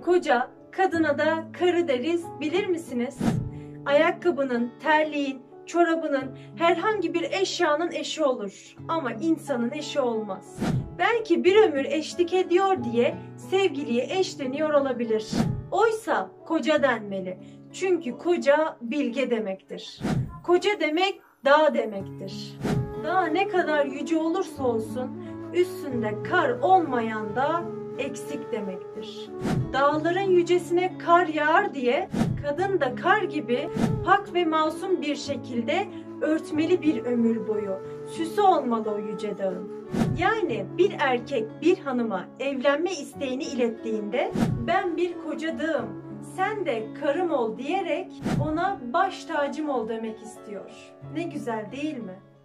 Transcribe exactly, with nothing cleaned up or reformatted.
koca, kadına da karı deriz, bilir misiniz? Ayakkabının, terliğin, çorabının, herhangi bir eşyanın eşi olur ama insanın eşi olmaz. Belki bir ömür eşlik ediyor diye sevgiliye eş deniyor olabilir. Oysa koca denmeli. Çünkü koca bilge demektir. Koca demek dağ demektir. Dağ ne kadar yüce olursa olsun üstünde kar olmayan da eksik demektir. Dağların yücesine kar yağar diye kadın da kar gibi pak ve masum bir şekilde örtmeli bir ömür boyu. Süsü olmalı o yüce dağın. Yani bir erkek bir hanıma evlenme isteğini ilettiğinde ben bir kocadığım, sen de karım ol diyerek ona baş tacım ol demek istiyor. Ne güzel değil mi?